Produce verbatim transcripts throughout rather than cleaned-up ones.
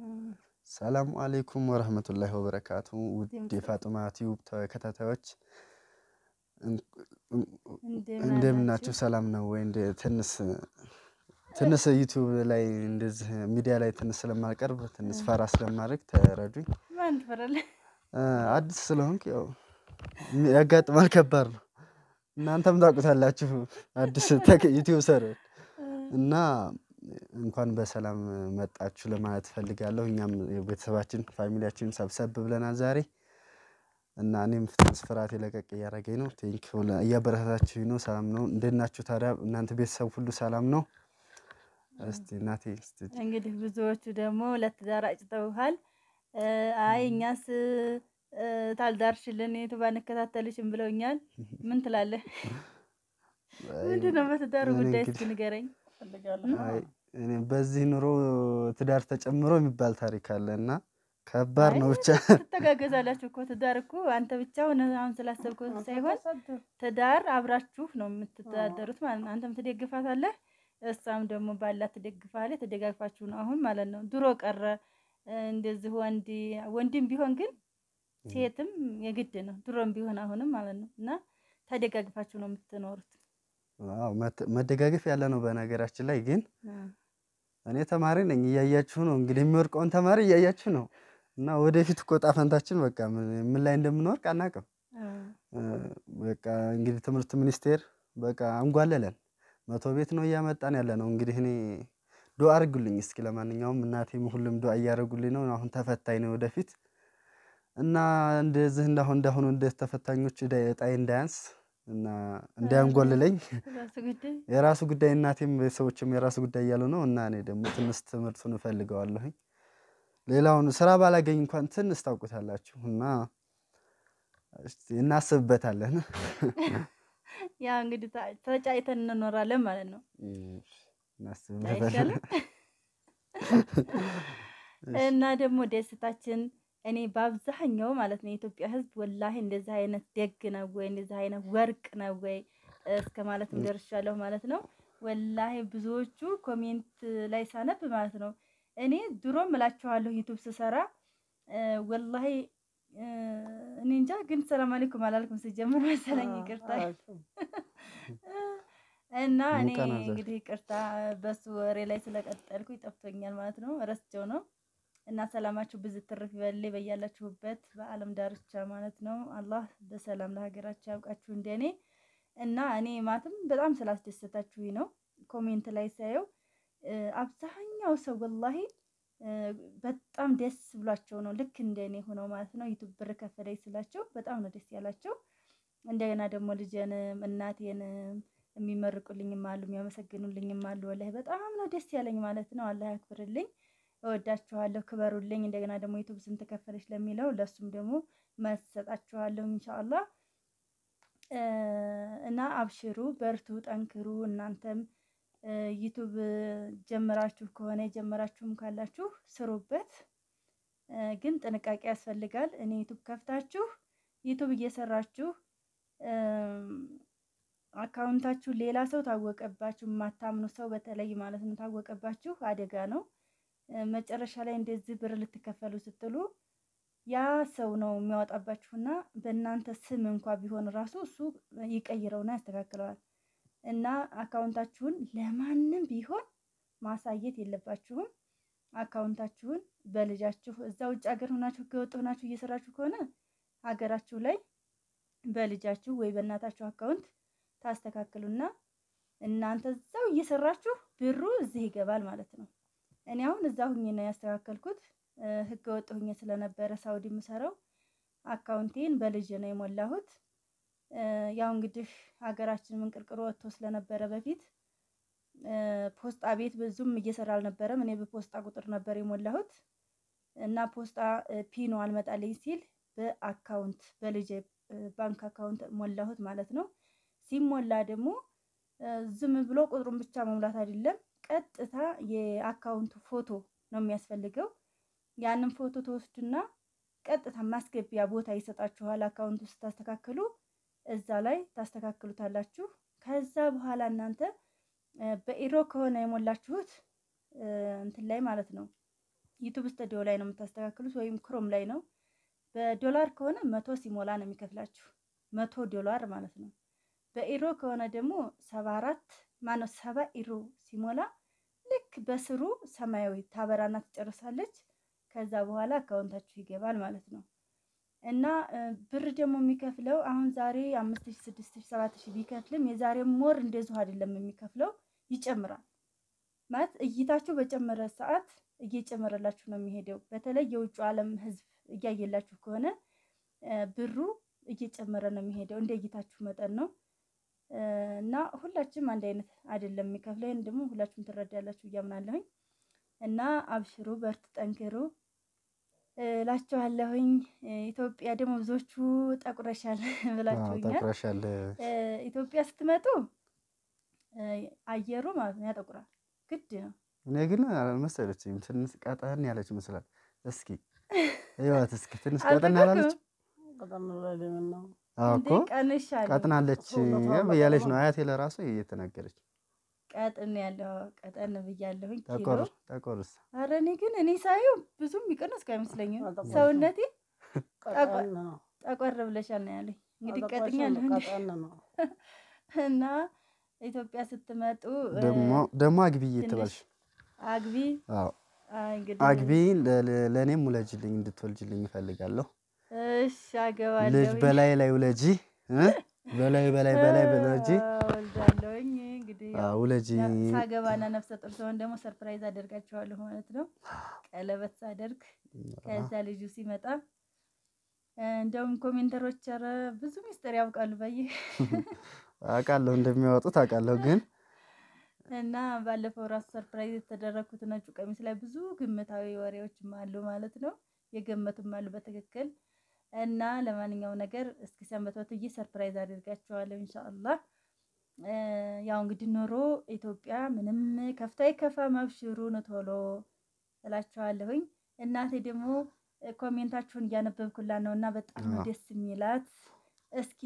ሰላም አለይኩም ወራህመቱላሂ ወበረካቱ ውድ የፋጡማ ቲዩብ ተከታታዮች እንደምናችሁ ሰላም ነው ወይ? እንደ ትንስ ትንስ ዩቲዩብ ላይ እንደዚህ ሚዲያ ላይ ትንስ ስለማቀርብ ትንስ ፈራ ስለማድረግ ተረዱኝ። ማን ፈራለ? አዲስ ስለሆንክ ያው ያጋጥማል ከባድ ነው። እናንተም ታውቁታላችሁ አዲስ ዩቲዩብ ሰር እና እንኳን በሰላም መጣችሁ ለማለት ፈልጋለሁ። እኛም የቤተሰባችን ፋሚሊያችን ሰብሰብ ብለናል ዛሬ እና እኔም ፍትንስ ፍርሃት ለቀቅ እያደረገኝ ነው። ቴንኪው እያበረታታችሁኝ ነው። ሰላም ነው? እንዴት ናችሁ ታዲያ እናንተ ቤተሰብ ሁሉ ሰላም ነው? እስቲ እናቴ እስቲ እንግዲህ ብዙዎቹ ደግሞ ለትዳር አጭተውሃል። አይ እኛስ ታልዳርሽልን የቱ ባንከታተልሽም ብለውኛል። ምን ትላለህ? ምንድነው በትዳር ጉዳይ እስኪ ንገረኝ ፈልጋለሁ። አይ እኔ በዚህ ኑሮ ትዳር ተጨምሮ የሚባል ታሪክ አለና ከባድ ነው። ብቻ ተጋገዛላችሁ እኮ ትዳር እኮ አንተ ብቻ ሆነ አሁን ስላሰብከው ሳይሆን ትዳር አብራችሁ ነው የምትተዳደሩት ማለት ነው። አንተም ትደግፋታለህ እሷም ደግሞ ባላት ትደግፋለህ። ተደጋግፋችሁ ነው አሁን ማለት ነው። ድሮ ቀረ እንደዚህ ወንድ ወንድም ቢሆን ግን ሴትም የግድ ነው ድሮም ቢሆን አሁንም ማለት ነው። እና ተደጋግፋችሁ ነው የምትኖሩት። አዎ መደጋገፍ ያለ ነው። በነገራችን ላይ ግን እኔ ተማሪ ነኝ እያያችሁ ነው እንግዲህ የሚወርቀውን ተማሪ እያያችሁ ነው። እና ወደፊት እኮ ዕጣ ፈንታችን በቃ ምን ላይ እንደምንወርቅ አናውቅም። በቃ እንግዲህ ትምህርት ሚኒስቴር በቃ አንጓለለን መቶ ቤት ነው እያመጣን ያለ ነው። እንግዲህ እኔ ዱአ አድርጉልኝ እስኪ ለማንኛውም እናቴም ሁሉም ዱአ እያደረጉልኝ ነው። አሁን ተፈታኝ ነው ወደፊት እና እንደዚህ እንዳሁን እንዳሁን እንደ ተፈታኞች ዕጣዬ እንዳያንስ እና እንዳያንጎልለኝ የራሱ ጉዳይ እናቴም ቤተሰቦችም የራሱ ጉዳይ እያሉ ነው። እና እኔ ደግሞ ትንሽ ትምህርቱን እፈልገዋለሁኝ። ሌላውን ስራ ባላገኝ እንኳን ትንሽ ታውቁታላችሁ እና እስቲ እናስብበታለን። ያ እንግዲህ ተጫይተን እንኖራለን ማለት ነው። እናስብበታለን እና ደግሞ ደስታችን እኔ በአብዛኛው ማለት ነው የኢትዮጵያ ሕዝብ ወላሂ እንደዚህ አይነት ደግ ነው ወይ እንደዚህ አይነት ወርቅ ነው ወይ እስከ ማለትም ደርሻለሁ ማለት ነው። ወላሂ ብዙዎቹ ኮሜንት ላይ ሳነብ ማለት ነው እኔ ድሮም እላችኋለሁ ዩቲዩብ ስሰራ ወላሂ እኔ እንጃ ግን ሰላም አለይኩም አላልኩም ሲጀምር መሰለኝ ይቅርታ። እና እኔ እንግዲህ ይቅርታ በሱ ወሬ ላይ ስለቀጠልኩኝ ጠፍቶኛል ማለት ነው ረስቼው ነው። እና ሰላማችሁ ብዙ ትርፍ ይበል በያላችሁበት በአለም ዳርቻ ማለት ነው። አላህ በሰላም ለሀገራችሁ ያብቃችሁ እንደኔ። እና እኔ ማለትም በጣም ስላስደሰታችሁኝ ነው ኮሜንት ላይ ሳየው አብዛኛው ሰው ወላሂ በጣም ደስ ብሏቸው ነው ልክ እንደኔ ሆነው ማለት ነው። ዩቲዩብ ብር ከፈለኝ ስላቸው በጣም ነው ደስ ያላቸው። እንደገና ደግሞ ልጄንም እናቴንም የሚመርቁልኝም አሉ የሚያመሰግኑልኝም አሉ። ወላሂ በጣም ነው ደስ ያለኝ ማለት ነው። አላህ ያክብርልኝ። እወዳችኋለሁ ክበሩልኝ። እንደገና ደግሞ ዩቲዩብ ስንት ከፈለሽ ለሚለው ለሱም ደግሞ መስጠታችኋለሁ ኢንሻአላህ። እና አብሽሩ በርቱ ጠንክሩ። እናንተም ዩቲዩብ ጀምራችሁ ከሆነ ጀምራችሁም ካላችሁ ስሩበት። ግን ጥንቃቄ ያስፈልጋል። እኔ ዩቲዩብ ከፍታችሁ ዩቲዩብ እየሰራችሁ አካውንታችሁ ሌላ ሰው ታወቀባችሁ የማታምኑ ሰው በተለይ ማለት ነው ታወቀባችሁ አደጋ ነው። መጨረሻ ላይ እንደዚህ ብር ልትከፈሉ ስትሉ ያ ሰው ነው የሚያወጣባችሁና በእናንተ ስም እንኳን ቢሆን ራሱ እሱ ይቀይረውና ያስተካክለዋል። እና አካውንታችሁን ለማንም ቢሆን ማሳየት የለባችሁም። አካውንታችሁን በልጃችሁ እዛው ውጭ ሀገር ሆናችሁ ከወጡ ሆናችሁ እየሰራችሁ ከሆነ ሀገራችሁ ላይ በልጃችሁ ወይ በእናታችሁ አካውንት ታስተካክሉና እናንተ እዛው እየሰራችሁ ብሩ እዚህ ይገባል ማለት ነው። እኔ አሁን እዛው ሆኜ ነው ያስተካከልኩት። ህገ ወጥ ሆኜ ስለነበረ ሳውዲ ምሰራው አካውንቴን በልጅ ነው የሞላሁት። ያው እንግዲህ ሀገራችን መንቅርቅሮ ወጥቶ ስለነበረ በፊት ፖስታ ቤት ብዙም እየሰራ አልነበረም። እኔ በፖስታ ቁጥር ነበር የሞላሁት እና ፖስታ ፒኖ አልመጣልኝ ሲል በአካውንት በልጅ ባንክ አካውንት ሞላሁት ማለት ነው። ሲሞላ ደግሞ ዝም ብሎ ቁጥሩን ብቻ መሙላት አይደለም ቀጥታ የአካውንቱ ፎቶ ነው የሚያስፈልገው። ያንን ፎቶ ተወስዱና ቀጥታ ማስገቢያ ቦታ ይሰጣችኋል። አካውንቱ ስታስተካክሉ እዛ ላይ ታስተካክሉታላችሁ። ከዛ በኋላ እናንተ በኢሮ ከሆነ የሞላችሁት እንትን ላይ ማለት ነው ዩቲዩብ ስቱዲዮ ላይ ነው የምታስተካክሉት ወይም ክሮም ላይ ነው። በዶላር ከሆነ መቶ ሲሞላ ነው የሚከፍላችሁ መቶ ዶላር ማለት ነው። በኢሮ ከሆነ ደግሞ ሰባ አራት ማነው ሰባ ኢሮ ሲሞላ ልክ በስሩ ሰማያዊ ታበራና ትጨርሳለች። ከዛ በኋላ አካውንታችሁ ይገባል ማለት ነው። እና ብር ደግሞ የሚከፍለው አሁን ዛሬ አምስት ሺህ ስድስት ሺህ ሰባት ሺህ ቢከፍልም የዛሬ ሞር እንደዚሁ አይደለም የሚከፍለው ይጨምራል ማለት እይታችሁ በጨመረ ሰዓት እየጨመረላችሁ ነው የሚሄደው። በተለይ የውጭ ዓለም ህዝብ እያየላችሁ ከሆነ ብሩ እየጨመረ ነው የሚሄደው እንደ እይታችሁ መጠን ነው። እና ሁላችንም አንድ አይነት አይደለም የሚከፍለው። ይሄን ደግሞ ሁላችሁም ትረዳላችሁ እያምናለሁኝ። እና አብሽሩ በርቱ ጠንክሩ እላችኋለሁኝ። ኢትዮጵያ ደግሞ ብዙዎቹ ጠቁረሻል ብላችሁኛል። ጠቁረሻል። ኢትዮጵያ ስትመጡ አየሩ ማለት ነው ያጠቁራል ግድ ነው። እኔ ግን አልመሰለችኝም ትንሽ ቀጠን ያለች ይመስላል። እስኪ ይዋት እስኪ ትንሽ ቀጠን ያላለች ቀጠን ብላለች ነው አውቆ ቀጥናለች ያለች ነው አያቴ ለራሱ እየተናገረች ቀጥን ያለው ቀጠን ብያለሁኝ። ተቆር ተቆርስ ኧረ እኔ ግን እኔ ሳይው ብዙም ይቀነስ አይመስለኝም ሰውነቴ ጠቆር ብለሻል ነው ያለኝ። እንግዲህ ቀጥኛለሁ እና ኢትዮጵያ ስትመጡ ደሞ ደሞ አግቢ እየተባልሽ አግቢ አዎ አግቢ ለኔም ውለጅልኝ እንድትወልጅልኝ እፈልጋለሁ። እሺ አገባለሁ። ልጅ በላይ ላይ ውለጂ በላይ በላይ በላይ ውለጂ ወልዳለሁኝ። እንግዲህ አዎ ውለጂ ሳገባና ነፍሰ ጡር ሰውን ደግሞ ሰርፕራይዝ አደርጋቸዋለሁ ማለት ነው። ቀለበት ሳደርግ ከዛ ልጁ ሲመጣ እንደውም ኮሜንተሮች ኧረ ብዙ ሚስጥር ያውቃሉ በይ አውቃለሁ እንደሚያወጡት አውቃለሁ ግን እና ባለፈው ራስ ሰርፕራይዝ የተደረኩት ነጩ ቀሚስ ላይ ብዙ ግምታዊ ወሬዎችም አሉ ማለት ነው። የገመቱም አሉ በትክክል። እና ለማንኛውም ነገር እስኪ ሰንበቷትዬ ሰርፕራይዝ አድርጋቸዋለሁ ኢንሻአላህ። ያው እንግዲህ ኖሮ ኢትዮጵያ ምንም ከፍታይ ከፋ ማብሽሩ ነው ቶሎ እላችኋለሁኝ። እናቴ ደግሞ ኮሜንታችሁን እያነበብኩላት ነውና በጣም ነው ደስ የሚላት። እስኪ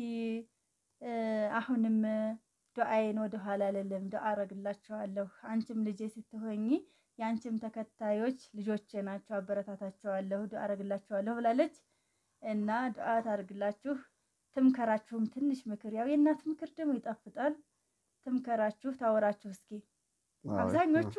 አሁንም ዱዓዬን ወደ ኋላ አልልም ዱዓ አረግላችኋለሁ። አንቺም ልጄ ስትሆኚ ያንቺም ተከታዮች ልጆቼ ናቸው አበረታታቸዋለሁ ዱዓ አረግላችኋለሁ ብላለች። እና ዱዓ ታርግላችሁ ትምከራችሁም ትንሽ ምክር ያው የእናት ምክር ደግሞ ይጣፍጣል። ትምከራችሁ ታወራችሁ እስኪ አብዛኞቹ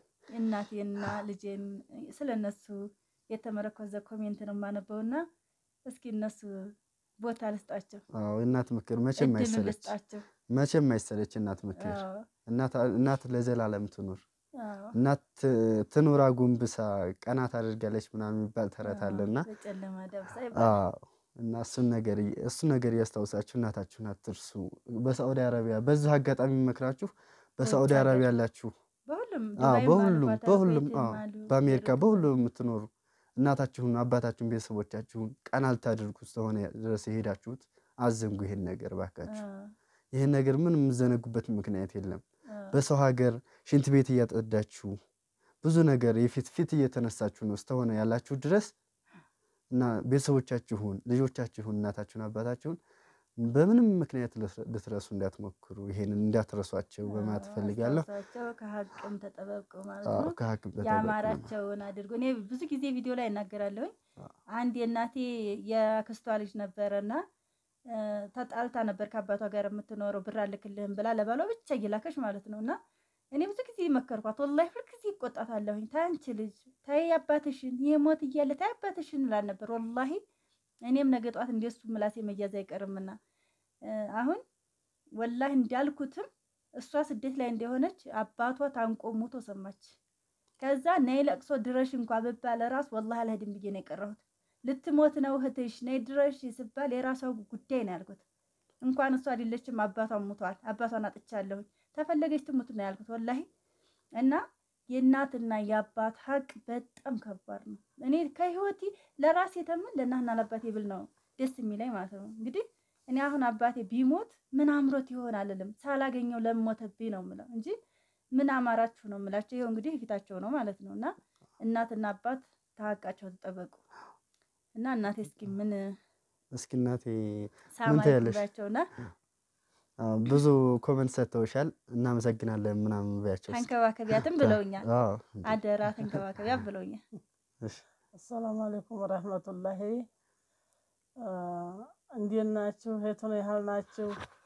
እናቴና ልጄን ስለነሱ የተመረኮዘ ኮሜንት ነው ማነበውና እስኪ እነሱ ቦታ ልስጣቸው። አዎ እናት ምክር መቼም አይሰለች መቼም አይሰለች እናት ምክር። እናት እናት ለዘላለም ትኑር። እናት ትኑራ ጉንብሳ ቀናት አድርጋለች ምናምን ይባል ተረት አለና በጨለማ ዳብሳ አዎ እና እሱን ነገር እሱን ነገር ያስታውሳችሁ እናታችሁን አትርሱ። በሳዑዲ አረቢያ በዚህ አጋጣሚ መክራችሁ በሳዑዲ አረቢያ ያላችሁ በሁሉም አዎ በሁሉም በሁሉም አዎ በአሜሪካ በሁሉም የምትኖሩ እናታችሁን አባታችሁን ቤተሰቦቻችሁን ቀና ልታደርጉ ስለሆነ ድረስ የሄዳችሁት አዘንጉ ይሄን ነገር ባካችሁ። ይሄን ነገር ምንም ዘነጉበት ምክንያት የለም። በሰው ሀገር ሽንት ቤት እያጠዳችሁ ብዙ ነገር የፊት ፊት እየተነሳችሁ ነው ስለሆነ ያላችሁ ድረስ እና ቤተሰቦቻችሁን ልጆቻችሁን እናታችሁን አባታችሁን በምንም ምክንያት ልትረሱ እንዳትሞክሩ ይሄን እንዳትረሷቸው በማለት ፈልጋለሁ። ከሀቅም ተጠበቁ ማለት ነው። አዎ ከሀቅም ተጠበቁ ያማራቸውን አድርጎ እኔ ብዙ ጊዜ ቪዲዮ ላይ እናገራለሁ። አንድ የእናቴ የአክስቷ ልጅ ነበረና ተጣልታ ነበር ከአባቷ ጋር የምትኖረው ብር አልክልህም ብላ ለባሏ ብቻ እየላከች ማለት ነውና እኔ ብዙ ጊዜ መከርኳት ወላሂ ሁሉ ጊዜ ይቆጣታለሁኝ። ታንቺ ልጅ ታይ አባትሽን የሞት እያለ ታይ አባትሽን ላል ነበር ወላሂ። እኔም ነገ ጧት እንደሱ ምላሴ መያዝ አይቀርምና አሁን ወላሂ እንዳልኩትም እሷ ስደት ላይ እንደሆነች አባቷ ታንቆ ሞቶ ሰማች። ከዛ ነይ ለቅሶ ድረሽ እንኳን በባለ ራስ ወላሂ አልሄድም ብዬ ነው የቀረሁት። ልትሞት ነው እህትሽ ነይ ድረሽ ሲባል የራሷው ጉዳይ ነው ያልኩት። እንኳን እሷ አይደለችም አባቷን ሞቷል አባቷን አጥቻለሁ ተፈለገች ትሙት ነው ያልኩት ወላሂ። እና የእናትና የአባት ሀቅ በጣም ከባድ ነው። እኔ ከህይወቴ ለራሴ ተመን ለእናትና ለአባቴ ብል ነው ደስ የሚለኝ ማለት ነው። እንግዲህ እኔ አሁን አባቴ ቢሞት ምን አምሮት ይሆናል አይደለም ሳላገኘው ለሞተብኝ ነው የምለው እንጂ ምን አማራችሁ ነው የምላቸው። ይሄው እንግዲህ ፊታቸው ነው ማለት ነውና እናትና አባት ተሐቃቸው ተጠበቁ። እና እናቴ እስኪ ምን እስኪ እናቴ ምን ታያለሽና ብዙ ኮሜንት ሰጥተውሻል እናመሰግናለን ምናምን ባያቸው ተንከባከቢያትም ብለውኛል። አደራ ተንከባከቢያ ብለውኛል። እሺ አሰላሙ አለይኩም ወራህመቱላሂ እንዴት ናችሁ? የቱን ያህል ናችሁ?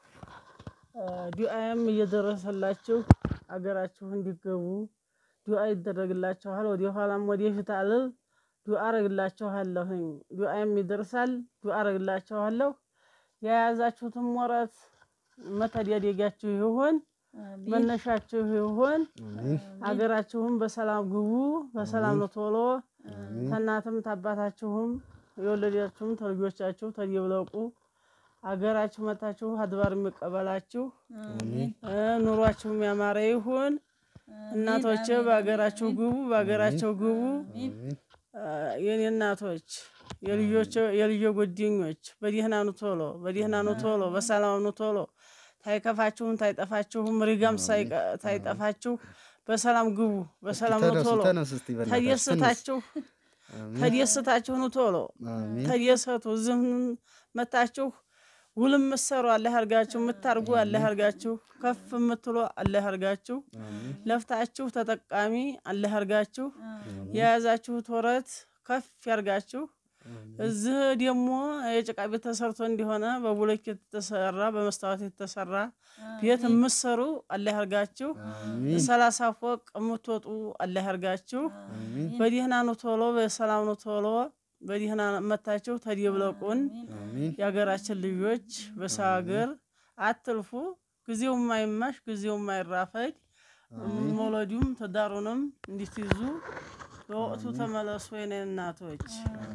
ዱዓም እየደረሰላችሁ አገራችሁ እንዲገቡ ዱዓ ይደረግላችኋል። ወደ ኋላም ወደ ፊት አልል ዱዓ አረግላችኋለሁ። ዱዓም ይደርሳል። ዱዓ አረግላችኋለሁ። የያዛችሁትም ወራት መተዳደጊያችሁ ይሁን፣ መነሻችሁ ይሁን። አገራችሁም በሰላም ግቡ፣ በሰላም ነው ቶሎ ተናተም ታባታችሁም የወለዳችሁም ተልጆቻችሁ ተየብለቁ አገራችሁ መታችሁ አድባር የሚቀበላችሁ ኑሯችሁም ያማረ ይሁን። እናቶች በአገራችሁ ግቡ፣ በአገራችሁ ግቡ። የኔ እናቶች የልጆች የልጆ ጎድኞች በዲህና ነው ቶሎ በዲህና ነው ቶሎ በሰላም ነው ቶሎ ታይከፋችሁም ታይጠፋችሁም ሪጋም ታይጠፋችሁ በሰላም ግቡ፣ በሰላም ነው ቶሎ ተደስታችሁ ተደስታችሁ ነው ቶሎ ተደሰቱ። ዝም መታችሁ ውልም መሰሩ አላህ ያርጋችሁ፣ ምታርጉ አላህ ያርጋችሁ፣ ከፍ ምትሉ አላህ ያርጋችሁ፣ ለፍታችሁ ተጠቃሚ አላህ ያርጋችሁ፣ የያዛችሁት ወረት ከፍ ያርጋችሁ። እዚህ ደግሞ የጭቃ ቤት ተሰርቶ እንደሆነ በብሎኬት የተሰራ በመስታወት የተሰራ ቤት ምሰሩ አላህ ያርጋችሁ። ሰላሳ ፎቅ ምትወጡ አላህ ያርጋችሁ። በዲህና ነው ቶሎ በሰላም ነው ቶሎ በዲህና መታችሁ ተደብለቁን። የሀገራችን ልጆች በሳገር አትልፉ። ጊዜው ማይማሽ ጊዜው ማይራፈድ ሞለዱም ተዳሩንም እንድትይዙ በወቅቱ ተመለሱ የኔ እናቶች።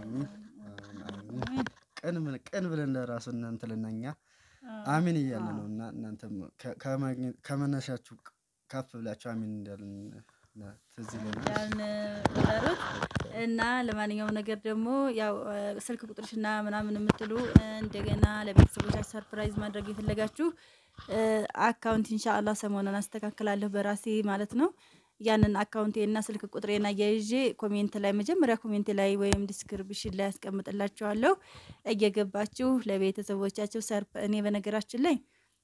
ቀን ምን ቀን ብለን ለራሱ እናንተ ለኛኛ አሚን እያለ ነውና እናንተም ከመነሻችሁ ከፍ ብላችሁ አሚን እንዳልን ተዚህ ለማለት እና ለማንኛውም ነገር ደግሞ ያው ስልክ ቁጥርሽና ምናምን የምትሉ እንደገና ለቤተሰቦቻችሁ ሰርፕራይዝ ማድረግ ይፈልጋችሁ አካውንት ኢንሻአላህ ሰሞኑን አስተካክላለሁ በራሴ ማለት ነው። ያንን አካውንቴና ስልክ ቁጥሬና ያይዤ ኮሜንት ላይ መጀመሪያ ኮሜንት ላይ ወይም ዲስክሪፕሽን ላይ አስቀምጥላችኋለሁ። እየገባችሁ ለቤተሰቦቻችሁ ሰርፕ እኔ በነገራችን ላይ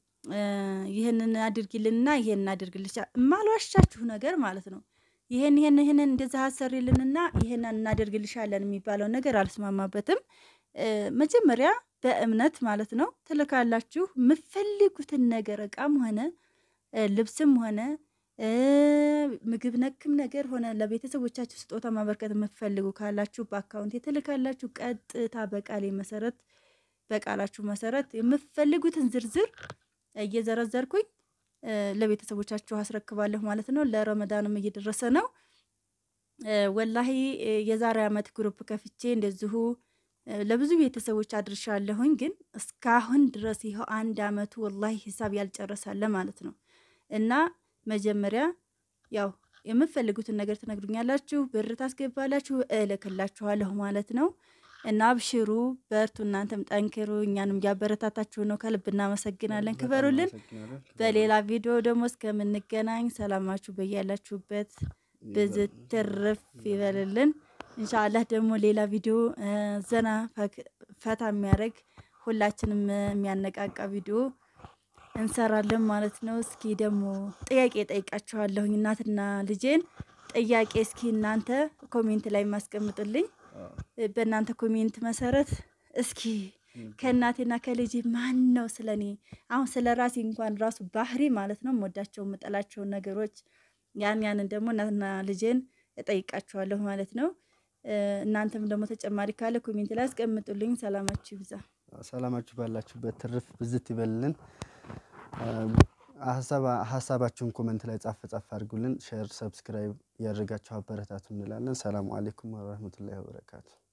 ይሄንን አድርጊልንና ይሄንን አድርግልሽ ማልዋሻችሁ ነገር ማለት ነው። ይሄን ይሄን ይሄን እንደዛ አሰሪልንና ይሄንን እናደርግልሻለን የሚባለው ነገር አልስማማበትም። መጀመሪያ በእምነት ማለት ነው ትልካላችሁ የምትፈልጉትን ነገር እቃም ሆነ ልብስም ሆነ ምግብ ነክም ነገር ሆነ ለቤተሰቦቻችሁ ስጦታ ማበርከት የምትፈልጉ ካላችሁ በአካውንት የተልካላችሁ ቀጥታ በቃሌ መሰረት በቃላችሁ መሰረት የምትፈልጉትን ዝርዝር እየዘረዘርኩኝ ለቤተሰቦቻችሁ አስረክባለሁ ማለት ነው። ለረመዳንም እየደረሰ ነው። ወላሂ የዛሬ አመት ግሩፕ ከፍቼ እንደዚሁ ለብዙ ቤተሰቦች አድርሻለሁኝ። ግን እስካሁን ድረስ ይሄው አንድ አመቱ ወላሂ ሂሳብ ያልጨረሳለ ማለት ነው። እና መጀመሪያ ያው የምትፈልጉትን ነገር ትነግሩኛላችሁ፣ ብር ታስገባላችሁ፣ እልክላችኋለሁ ማለት ነው። እና አብሽሩ በርቱ፣ እናንተም ጠንክሩ፣ እኛንም ያበረታታችሁ ነው። ከልብ እናመሰግናለን። ክበሩልን። በሌላ ቪዲዮ ደግሞ እስከምንገናኝ ሰላማችሁ በያላችሁበት ብዝትርፍ ይበልልን። ኢንሻአላህ ደግሞ ሌላ ቪዲዮ ዘና ፈታ የሚያደርግ ሁላችንም የሚያነቃቃ ቪዲዮ እንሰራለን ማለት ነው። እስኪ ደግሞ ጥያቄ ጠይቃችኋለሁ እናትና ልጄን ጥያቄ እስኪ እናንተ ኮሜንት ላይ ማስቀምጡልኝ። በእናንተ ኮሜንት መሰረት እስኪ ከእናቴና ከልጄ ማን ነው ስለኔ አሁን ስለራሴ እንኳን ራሱ ባህሪ ማለት ነው ወዳቸው መጠላቸው ነገሮች ያን ያንን ደግሞ እናትና ልጄን እጠይቃችኋለሁ ማለት ነው። እናንተም ደግሞ ተጨማሪ ካለ ኮሜንት ላይ አስቀምጡልኝ። ሰላማችሁ ይብዛ። ሰላማችሁ ባላችሁበት ትርፍ ብዝት ይበልልን። ሐሳባ ሐሳባችሁን ኮሜንት ላይ ጻፍ ጻፍ አድርጉልን። ሼር ሰብስክራይብ ያደርጋችሁ አበረታቱ እንላለን። ሰላም አለይኩም ወራህመቱላሂ ወበረካቱ።